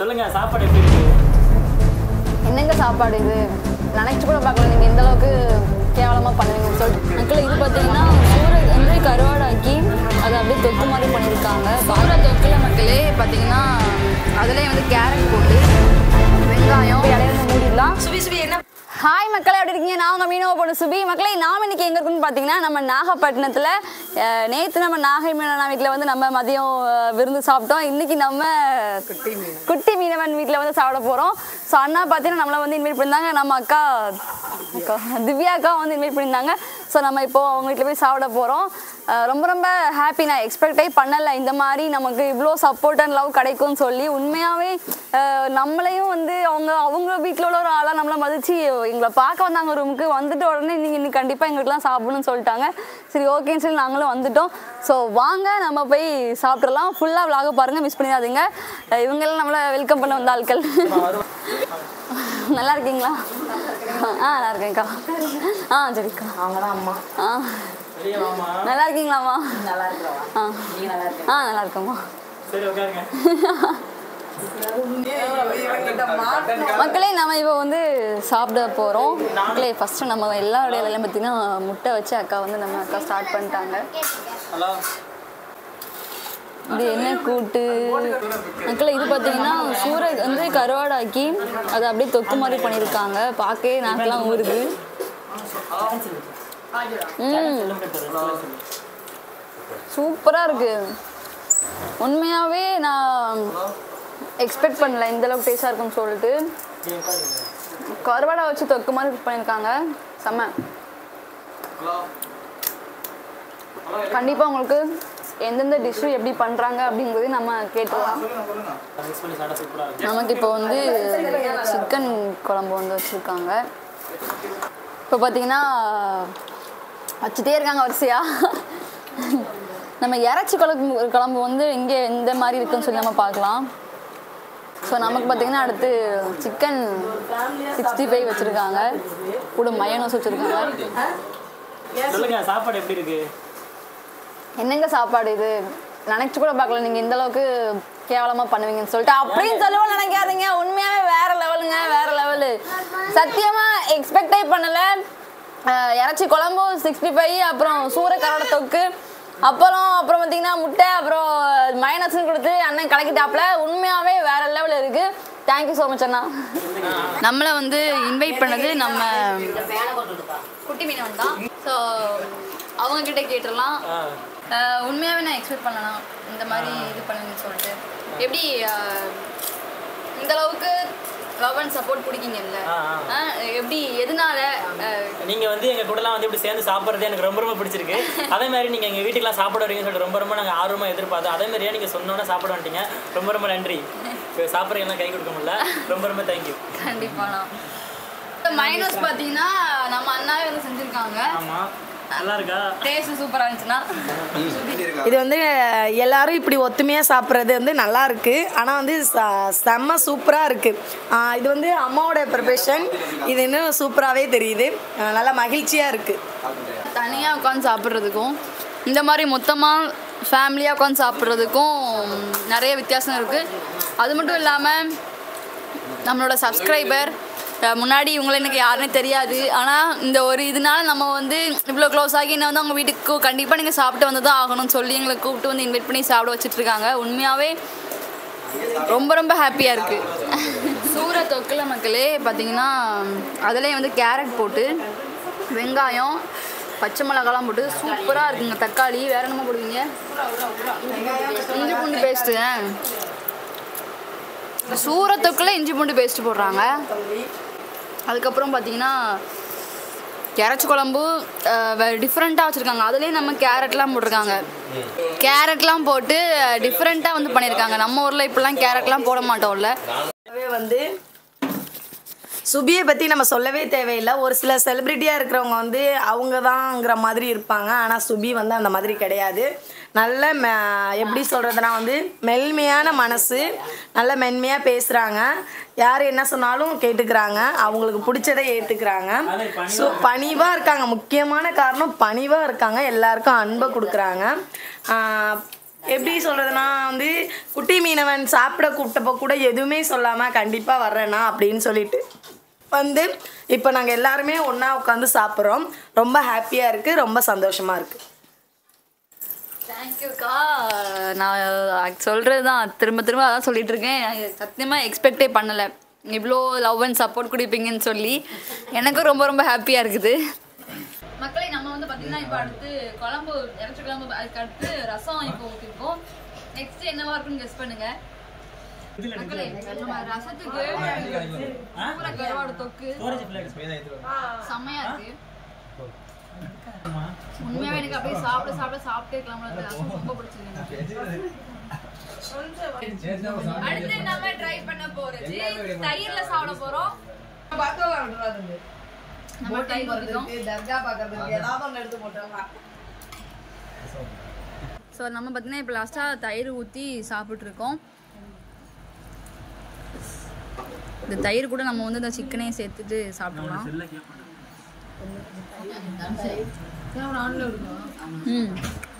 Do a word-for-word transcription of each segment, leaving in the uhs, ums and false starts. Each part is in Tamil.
சொல்லுங்க சாப்பாடு எப்படி இருக்கு? என்னங்க சாப்பாடு இது? நினைச்சு கூட பார்க்கல நீங்க இந்த அளவுக்கு கேவலமா பண்ணுவீங்கன்னு சொல்லிட்டு. மக்கள் இது பார்த்தீங்கன்னா சூரை வந்து கருவாடாக்கி அதை அப்படியே தொக்கு மாதிரி பண்ணியிருக்காங்க. சூரை தொக்குல மக்களே பார்த்தீங்கன்னா அதுலேயே வந்து கேரட் போட்டு வெங்காயம் இலையில மூடிடலாம். சுபி சுபி என்ன ஹாய் மக்களே, எப்படி இருக்கீங்க? நான் உங்கள் மீனவ பொண்ணு சுபி. மக்களே, நாம் இன்னைக்கு எங்கே இருக்குன்னு பார்த்தீங்கன்னா நம்ம நாகப்பட்டினத்தில் நேற்று நம்ம நாகை மீனவன் வீட்டில் வந்து நம்ம மதியம் விருந்து சாப்பிட்டோம். இன்றைக்கி நம்ம குட்டி குட்டி மீனவன் வீட்டில் வந்து சாப்பிட போகிறோம். ஸோ அண்ணா பார்த்தீங்கன்னா நம்மளை வந்து இன்வைட் பண்ணியிருந்தாங்க. நம்ம அக்கா அக்கா திவ்யா அக்கா வந்து இன்வைட் பண்ணியிருந்தாங்க. ஸோ நம்ம இப்போது அவங்க வீட்டில் போய் சாப்பிட போகிறோம். ரொம்ப ரொம்ப ஹாப்பி. நான் எக்ஸ்பெக்டே பண்ணலை இந்த மாதிரி நமக்கு இவ்வளோ சப்போர்ட் அண்ட் லவ் கிடைக்கும்னு சொல்லி. உண்மையாகவே நம்மளையும் வந்து அவங்க அவங்க வீட்டில் உள்ள ஒரு ஆளாக நம்மளை மதித்து எங்களை பார்க்க வந்தாங்க ரூமுக்கு. வந்துட்டு உடனே நீங்கள் இன்னைக்கு கண்டிப்பாக எங்களுக்குலாம் சாப்பிடணும்னு சொல்லிட்டாங்க. சரி ஓகேன்னு சொல்லி நாங்களும் வந்துட்டோம். ஸோ வாங்க நம்ம போய் சாப்பிட்றலாம். ஃபுல்லாக விலாக பாருங்கள், மிஸ் பண்ணிடாதீங்க. இவங்கெல்லாம் நம்மளை வெல்கம் பண்ண வந்த ஆட்கள். நல்லா இருக்கீங்களா? ஆ நல்லா இருக்கேன்க்கா. ஆ சரிக்கா. அவங்க தான் அம்மா. ஆ நல்லா இருக்கீங்களாம்மா? நல்லா இருக்கா? ஆ ஆ நல்லா இருக்கேம்மா. மக்களே, நம்ம இப்போ வந்து சாப்பிட போகிறோம். மக்களே, ஃபஸ்ட்டு நம்ம எல்லாருடைய இலையிலும் பார்த்தீங்கன்னா முட்டை வச்சு அக்கா வந்து நம்ம அக்கா ஸ்டார்ட் பண்ணிட்டாங்க. இது என்ன கூட்டு மக்களே? இது பார்த்தீங்கன்னா சூரை வந்து கருவாடாக்கி அதை அப்படியே தொக்கு மாதிரி பண்ணியிருக்காங்க. பார்க்கவே நாக்கெல்லாம் ஊறுது. ம் சூப்பராக இருக்குது. உண்மையாகவே நான் எக்ஸ்பெக்ட் பண்ணல இந்த அளவுக்கு டேஸ்டாக இருக்குன்னு சொல்லிட்டு. கருவாடை வச்சு தொக்கு மாதிரி பண்ணியிருக்காங்க. செம்ம. கண்டிப்பாக உங்களுக்கு எந்தெந்த டிஷ்ஷு எப்படி பண்ணுறாங்க அப்படிங்கிறது நம்ம கேட்டுருவோம். நமக்கு இப்போ வந்து சிக்கன் குழம்பு வந்து வச்சுருக்காங்க. இப்போ பார்த்தீங்கன்னா வச்சுட்டே இருக்காங்க வரிசையாக. நம்ம இறைச்சி குழம்பு குழம்பு வந்து இங்கே இந்த மாதிரி இருக்குன்னு சொல்லி நம்ம பார்க்கலாம். ஸோ நமக்கு பார்த்தீங்கன்னா அடுத்து சிக்கன் சிக்ஸ்டி ஃபைவ் வச்சுருக்காங்க. கூட மயோனஸ் வச்சுருக்காங்க. சாப்பாடு எப்படி இருக்கு? என்னங்க சாப்பாடு இது? நினைச்சு கூட பார்க்கல நீங்கள் இந்த அளவுக்கு கேவலமாக பண்ணுவீங்கன்னு சொல்லிட்டு. அப்படின்னு சொல்லவும் நினைக்காதீங்க. உண்மையாகவே வேற லெவலுங்க, வேற லெவலு. சத்தியமாக எக்ஸ்பெக்டே பண்ணலை. இறைச்சி குழம்பு சிக்ஸ்டி ஃபைவ் அப்புறம் சூறை கரோட தொக்கு அப்புறம் அப்புறம் பார்த்தீங்கன்னா முட்டை அப்புறம் மைனஸ்ன்னு கொடுத்து அண்ணன் கலக்கிட்டாப்புல. உண்மையாகவே வேற லெவலில் இருக்குது. தேங்க்யூ ஸோ மச் அண்ணா. நம்மளை வந்து இன்வைட் பண்ணது நம்ம குட்டி மீனவன் தான். ஸோ அவங்கக்கிட்ட கேட்டுடலாம். உண்மையாகவே நான் எக்ஸ்பெக்ட் பண்ணலாம் இந்த மாதிரி இது பண்ணுங்கன்னு சொல்லிட்டு. எப்படி இந்த அளவுக்கு லவ் அண்ட் சப்போர்ட் பிடிக்கிங்கல்ல, எப்படி எதனால நீங்க வந்து எங்க கூடலாம் வந்து இப்படி சேர்ந்து சாப்பிட்றது எனக்கு ரொம்ப ரொம்ப பிடிச்சிருக்கு. அதே மாதிரி நீங்க எங்க வீட்டுக்குலாம் சாப்பிட வரீங்கன்னு சொல்லிட்டு ரொம்ப ரொம்ப நாங்கள் ஆர்வமா எதிர்பார்த்தோம். அதே மாதிரியே நீங்க சொன்னோன்னா சாப்பிட வந்துட்டீங்க. ரொம்ப ரொம்ப நன்றி. சாப்பிட்றீங்கன்னா கை கொடுக்க முடியல. ரொம்ப ரொம்ப தேங்க்யூ. கண்டிப்பாண்ணா. மைனஸ் பார்த்தீங்கன்னா நம்ம அண்ணாவே வந்து செஞ்சுருக்காங்க. ஆமாம், நல்லா இருக்கா? டேஸ்ட் சூப்பராக இருந்துச்சுன்னா. இது வந்து எல்லாரும் இப்படி ஒத்துமையாக சாப்பிட்றது வந்து நல்லா இருக்கு. ஆனால் வந்து செம்ம சூப்பராக இருக்கு. இது வந்து அம்மாவோட ப்ரிப்பரேஷன். இது இன்னும் சூப்பராகவே தெரியுது. நல்லா மகிழ்ச்சியாக இருக்கு. தனியாக உட்காந்து சாப்பிட்றதுக்கும் இந்த மாதிரி மொத்தமாக ஃபேமிலியாக உட்காந்து சாப்பிட்றதுக்கும் நிறைய வித்தியாசம் இருக்குது. அது மட்டும் இல்லாமல் நம்மளோட சப்ஸ்கிரைபர் முன்னாடி இவங்களை எனக்கு யாருன்னே தெரியாது. ஆனால் இந்த ஒரு இதனால நம்ம வந்து இவ்வளோ க்ளோஸ் ஆகி என்ன வந்து அவங்க வீட்டுக்கு கண்டிப்பாக நீங்கள் சாப்பிட்டு வந்து தான் ஆகணும்னு சொல்லி எங்களை கூப்பிட்டு வந்து இன்வைட் பண்ணி சாப்பிட வச்சுட்ருக்காங்க. உண்மையாகவே ரொம்ப ரொம்ப ஹாப்பியாக இருக்குது. சூரை தொக்கில் மக்களே பார்த்தீங்கன்னா அதிலே வந்து கேரட் போட்டு வெங்காயம் பச்சை மிளகாலாம் போட்டு சூப்பராக இருக்குங்க. தக்காளி வேறு என்னமோ போடுவீங்க? இஞ்சி பூண்டு பேஸ்ட்டு. சூரை தொக்கில் இஞ்சி பூண்டு பேஸ்ட்டு போடுறாங்க. அதுக்கப்புறம் பார்த்தீங்கன்னா இறைச்சி குழம்பு டிஃப்ரெண்ட்டாக வச்சுருக்காங்க. அதுலேயே நம்ம கேரட்லாம் போட்டிருக்காங்க. கேரட்லாம் போட்டு டிஃப்ரெண்ட்டாக வந்து பண்ணியிருக்காங்க. நம்ம ஊரில் இப்படிலாம் கேரட்லாம் போட மாட்டோம்ல. வந்து சுபியை பற்றி நம்ம சொல்லவே தேவையில்லை. ஒரு சில செலிப்ரிட்டியாக இருக்கிறவங்க வந்து அவங்க தான்ங்கிற மாதிரி இருப்பாங்க. ஆனால் சுபி வந்து அந்த மாதிரி கிடையாது. நல்ல மெ எப்படி சொல்கிறதுனா வந்து மென்மையான மனசு, நல்ல மென்மையாக பேசுகிறாங்க. யார் என்ன சொன்னாலும் கேட்டுக்கிறாங்க. அவங்களுக்கு பிடிச்சதை ஏற்றுக்கிறாங்க. ஸோ பணிவாக இருக்காங்க. முக்கியமான காரணம் பணிவாக இருக்காங்க. எல்லாருக்கும் அன்பை கொடுக்குறாங்க. எப்படி சொல்கிறதுனா வந்து குட்டி மீனவன் சாப்பிட கூப்பிட்டப்போ கூட எதுவுமே சொல்லாமல் கண்டிப்பாக வர்றேண்ணா அப்படின்னு சொல்லிட்டு வந்து இப்போ நாங்கள் எல்லாருமே ஒன்றா உட்காந்து சாப்பிட்றோம். ரொம்ப ஹாப்பியாக இருக்குது, ரொம்ப சந்தோஷமாக இருக்குது. தேங்க்யூக்கா. நான் சொல்கிறது தான் திரும்ப திரும்ப அதான் சொல்லிட்டு இருக்கேன். சத்தியமாக எக்ஸ்பெக்டே பண்ணலை இவ்வளோ லவ் அண்ட் சப்போர்ட் கொடுப்பீங்கன்னு சொல்லி. எனக்கும் ரொம்ப ரொம்ப ஹாப்பியாக இருக்குது. மக்களை நம்ம வந்து பார்த்தீங்கன்னா இப்போ அடுத்து குழம்பு இறச்சி குழம்பு அதுக்கு அடுத்து ரசம் இப்போ ஊற்றிருக்கோம். நெக்ஸ்ட் என்னவா இருக்குன்னு கெஸ் பண்ணுங்க மக்களே. நம்ம ரசத்துக்கு கருவாடு தொக்கு செம்மையா இருக்கு. உண்மையாவே எனக்கு அப்படியே சாப்பிட சாப்பிட சாப்பிட்டே இருக்கலாம்ல. ரசம் ரொம்ப பிடிச்சிருக்கு. அடுத்து நம்ம ட்ரை பண்ண போறது தயிர்ல சாப்பிட போறோம். நம்ம தயிர் ஊத்திட்டோம். ஸோ நம்ம பார்த்தீங்கன்னா இப்போ லாஸ்ட்டாக தயிர் ஊற்றி சாப்பிட்ருக்கோம். இந்த தயிர் கூட நம்ம வந்து இந்த சிக்கனையும் சேர்த்துட்டு சாப்பிடலாம். ம்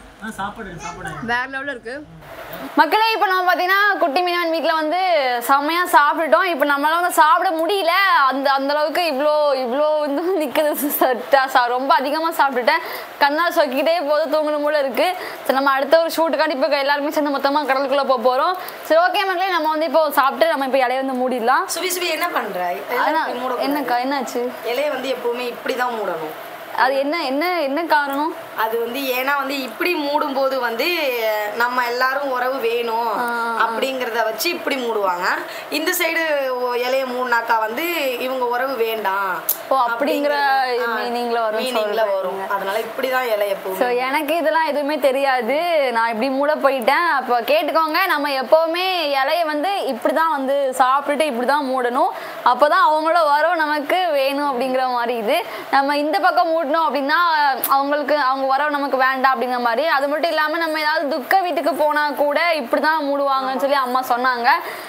வேற லெவலில் இருக்கு மக்களே. இப்போ நம்ம பார்த்தீங்கன்னா குட்டி மீனவன் வீட்டில் வந்து செம்மையாக சாப்பிட்டுட்டோம். இப்போ நம்மளால வந்து சாப்பிட முடியல. அந்த அந்த அளவுக்கு இவ்வளோ இவ்வளோ வந்து நிற்குது. ரொம்ப அதிகமாக சாப்பிட்டுட்டேன். கண்ணால் சொக்கிக்கிட்டே போது தூங்கணும் போல இருக்கு. சரி நம்ம அடுத்த ஒரு ஷூட்டுக்காண்டி இப்போ எல்லாருமே சேர்ந்து மொத்தமாக கடலுக்குள்ளே போக போகிறோம். சரி ஓகே மக்களே, நம்ம வந்து இப்போ சாப்பிட்டு நம்ம இப்போ இலையை வந்து மூடிடலாம். சுபி சுபி என்ன பண்ணுற? என்னக்கா என்னாச்சு? இலையை வந்து எப்பவுமே இப்படி தான் மூடணும். அது என்ன என்ன என்ன காரணம்? அது வந்து ஏன்னா வந்து இப்படி மூடும் போது வந்து நம்ம எல்லாரும் உறவு வேணும் அப்படிங்கிறத வச்சு இப்படி மூடுவாங்க. இந்த சைடு இலைய மூணாக்கா வந்து இவங்க உறவு வேண்டாம் அப்படிங்கிற மீனிங்ல வரும் மீனிங்ல வரும். அதனால இப்படிதான் இலைய போ. ஸோ எனக்கு இதெல்லாம் எதுவுமே தெரியாது. நான் இப்படி மூட போயிட்டேன். அப்போ கேட்டுக்கோங்க, நம்ம எப்பவுமே இலைய வந்து இப்படிதான் வந்து சாப்பிட்டுட்டு இப்படிதான் மூடணும். அப்போதான் அவங்களோட உறவு நமக்கு வேணும் அப்படிங்கிற மாதிரி. இது நம்ம இந்த பக்கம் மூடணும் அப்படின்னா அவங்களுக்கு அவங்க உறவு நமக்கு வேண்டாம் அப்படிங்கிற மாதிரி. அது மட்டும் இல்லாம நம்ம ஏதாவது துக்க வீட்டுக்கு போனா கூட இப்படிதான் மூடுவாங்கன்னு சொல்லி அம்மா சொன்னாங்க.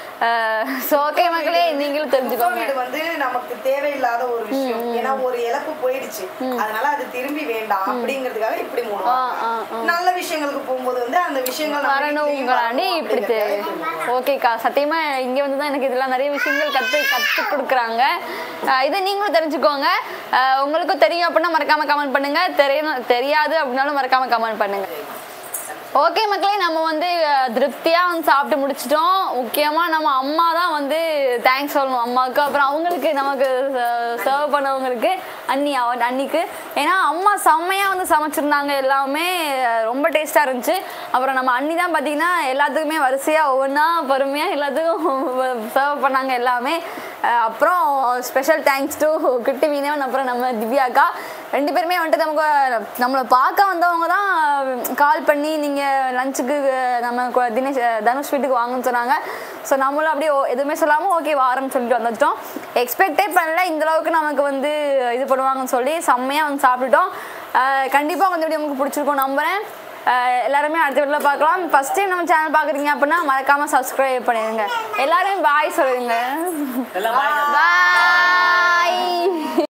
ஓகே மக்களே, நீங்களும் தெரிஞ்சுக்கோங்க. இது வந்து நமக்கு தேவையில்லாத ஒரு விஷயம். ஏன்னா ஒரு இழப்பு போயிடுச்சு, அதனால அது திரும்பி வேண்டாம் அப்படிங்கிறதுக்காக இப்படி மூடுவாங்க. நல்ல விஷயங்களுக்கு போகும்போது வந்து அந்த விஷயங்கள் வரணுங்கிறாண்டி இப்படி தேவை. ஓகேக்கா, சத்தியமா இங்க வந்துதான் எனக்கு இதெல்லாம் நிறைய விஷயங்கள் கத்து கத்து கொடுக்குறாங்க. இதை நீங்களும் தெரிஞ்சுக்கோங்க. உங்களுக்கும் தெரியும் அப்படின்னா மறக்காம கமெண்ட் பண்ணுங்க. தெரியணும் தெரியாது அப்படின்னாலும் மறக்காம கமெண்ட் பண்ணுங்க. ஓகே மக்களே, நம்ம வந்து திருப்தியாக வந்து சாப்பிட்டு முடிச்சிட்டோம். முக்கியமாக நம்ம அம்மா தான் வந்து தேங்க்ஸ் சொல்லணும் அம்மாவுக்கு. அப்புறம் அவங்களுக்கு நமக்கு சர்வ் பண்ணவங்களுக்கு அண்ணி அன்னிக்கு. ஏன்னா அம்மா செம்மையாக வந்து சமைச்சிருந்தாங்க. எல்லாமே ரொம்ப டேஸ்ட்டாக இருந்துச்சு. அப்புறம் நம்ம அண்ணி தான் பார்த்தீங்கன்னா எல்லாத்துக்குமே வரிசையாக ஒவ்வொன்றா பொறுமையாக எல்லாத்துக்கும் சர்வ் பண்ணாங்க எல்லாமே. அப்புறம் ஸ்பெஷல் தேங்க்ஸ் டு குட்டி மீனவன் அப்புறம் நம்ம திவ்யாக்கா. ரெண்டு பேருமே வந்துட்டு நமக்கு நம்மளை பார்க்க வந்தவங்க தான் கால் பண்ணி நீங்கள் லஞ்சுக்கு நம்ம தினேஷ் தனுஷ் வீட்டுக்கு வாங்கன்னு சொன்னாங்க. ஸோ நம்மளும் அப்படியே எதுவுமே சொல்லாமல் ஓகே வாரம்னு சொல்லிட்டு வந்துட்டோம். எக்ஸ்பெக்டே பண்ணல இந்தளவுக்கு நமக்கு வந்து இது பண்ணுவாங்கன்னு சொல்லி செம்மையாக வந்து சாப்பிட்டுட்டோம். கண்டிப்பாக வந்து உங்களுக்கு பிடிச்சிருக்கோம் நம்புகிறேன். எல்லாருமே அடுத்த வீட்டில் பார்க்கலாம். ஃபர்ஸ்ட் டைம் நம்ம சேனல் பார்க்குறீங்க அப்படின்னா மறக்காமல் சப்ஸ்கிரைப் பண்ணிடுங்க. எல்லாரும் பாய் சொல்லுங்க. பாய்.